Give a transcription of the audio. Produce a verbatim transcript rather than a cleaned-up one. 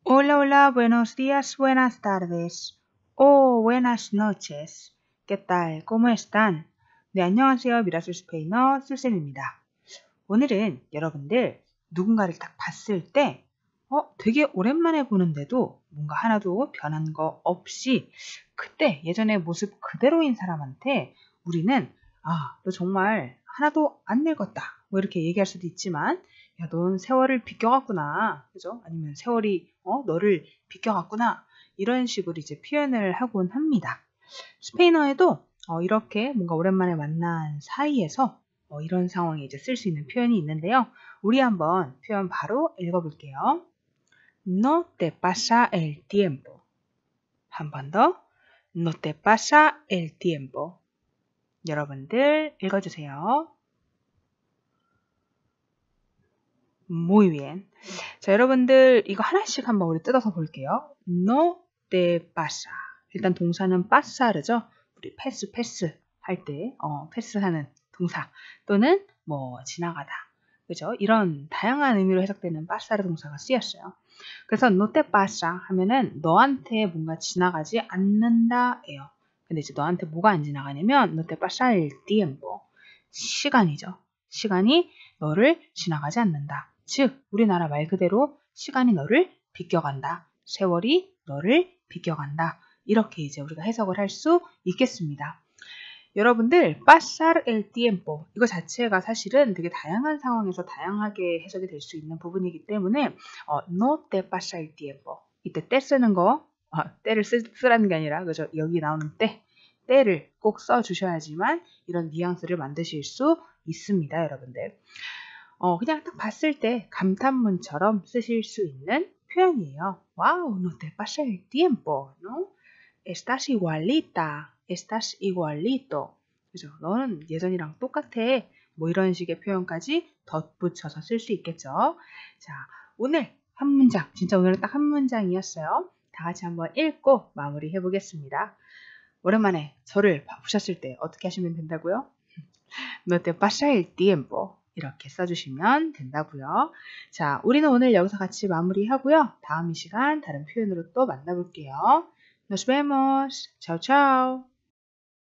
Hola, hola, buenos días, buenas tardes, o buenas noches. ¿Qué tal? ¿Cómo están? 네, 안녕하세요. 미라클 스페인어 슬쌤입니다. 오늘은 여러분들 누군가를 딱 봤을 때 어, 되게 오랜만에 보는데도 뭔가 하나도 변한 거 없이 그때 예전의 모습 그대로인 사람한테 우리는 아, 너 정말 하나도 안 늙었다. 뭐 이렇게 얘기할 수도 있지만 야, 넌 세월을 비껴갔구나. 그죠? 아니면 세월이 어, 너를 비껴갔구나. 이런 식으로 이제 표현을 하곤 합니다. 스페인어에도 어, 이렇게 뭔가 오랜만에 만난 사이에서 어, 이런 상황에 이제 쓸 수 있는 표현이 있는데요. 우리 한번 표현 바로 읽어볼게요. No te pasa el tiempo. 한 번 더. No te pasa el tiempo. 여러분들 읽어주세요. Muy bien. 자, 여러분들 이거 하나씩 한번 우리 뜯어서 볼게요. No te pasa. 일단 동사는 pasa르죠. 우리 패스 패스 할 때 어, 패스하는 동사 또는 뭐 지나가다. 그죠? 이런 다양한 의미로 해석되는 pasar 동사가 쓰였어요. 그래서 no te pasa 하면은 너한테 뭔가 지나가지 않는다예요. 근데 이제 너한테 뭐가 안 지나가냐면 no te pasa el tiempo. 시간이죠. 시간이 너를 지나가지 않는다. 즉 우리나라 말 그대로 시간이 너를 비껴간다. 세월이 너를 비껴간다. 이렇게 이제 우리가 해석을 할 수 있겠습니다. 여러분들 pasar el tiempo 이거 자체가 사실은 되게 다양한 상황에서 다양하게 해석이 될 수 있는 부분이기 때문에 어, no te pasa el tiempo 이때 때 쓰는 거 어, 때를 쓰, 쓰라는 게 아니라 그죠? 여기 나오는 때 때를 꼭 써주셔야지만 이런 뉘앙스를 만드실 수 있습니다. 여러분들 어, 그냥 딱 봤을 때 감탄문처럼 쓰실 수 있는 표현이에요. 와우, no te pasa el tiempo, ¿no? Estás igualita, estás igualito. 그죠? 너는 예전이랑 똑같아. 뭐 이런 식의 표현까지 덧붙여서 쓸 수 있겠죠. 자, 오늘 한 문장, 진짜 오늘은 딱 한 문장이었어요. 다 같이 한번 읽고 마무리해 보겠습니다. 오랜만에 저를 보셨을 때 어떻게 하시면 된다고요? No te pasa el tiempo. 이렇게 써주시면 된다고요. 자, 우리는 오늘 여기서 같이 마무리하고요. 다음 이 시간 다른 표현으로 또 만나볼게요. Nos vemos. Chao, chao.